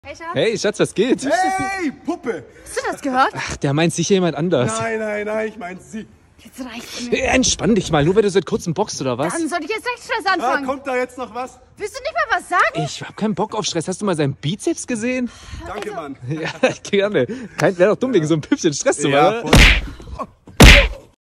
Hey Schatz. Hey Schatz, was geht? Hey, Puppe! Hast du das gehört? Ach, der meint sicher jemand anders. Nein, ich meine sie. Jetzt reicht's mir. Entspann dich mal, nur weil du seit kurzem boxt oder was? Dann soll ich jetzt Rechtsstress Ah, anfangen. kommt da jetzt noch was? Willst du nicht mal was sagen? Ich hab keinen Bock auf Stress. Hast du mal seinen Bizeps gesehen? Danke, Mann. Ja, gerne. Wäre doch dumm, wegen so einem Püppchen Stress zu machen. Ja, oder? voll.